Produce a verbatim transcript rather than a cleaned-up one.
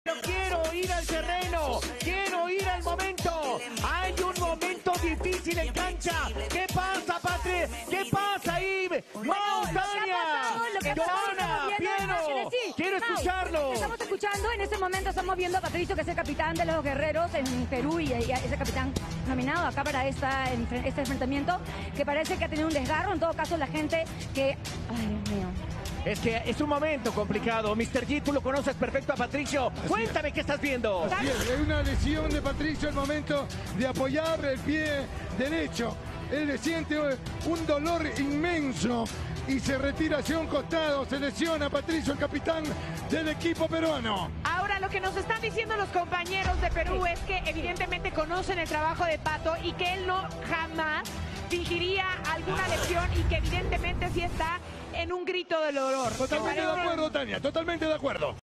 Pero quiero ir al terreno, quiero ir al momento. Hay un momento difícil en cancha. ¿Qué pasa, Patri? ¿Qué pasa ahí? ¡Montaña! ¡Joana! ¡Piero! ¡Quiero escucharlo! Estamos escuchando, en este momento estamos viendo a Patricio, que es el capitán de los guerreros en Perú, y es el capitán nominado acá para esta, este enfrentamiento, que parece que ha tenido un desgarro. En todo caso, la gente que... Ay, Dios mío. Es que es un momento complicado. mister G, tú lo conoces perfecto a Patricio. Así Cuéntame es. qué estás viendo. Así es, hay una lesión de Patricio al momento de apoyar el pie derecho. Él siente un dolor inmenso y se retira hacia un costado. Se lesiona Patricio, el capitán del equipo peruano. Ahora, lo que nos están diciendo los compañeros de Perú es que evidentemente conocen el trabajo de Pato y que él no jamás fingiría alguna lesión y que evidentemente sí está en un grito de dolor. Totalmente de acuerdo, Tania, totalmente de acuerdo.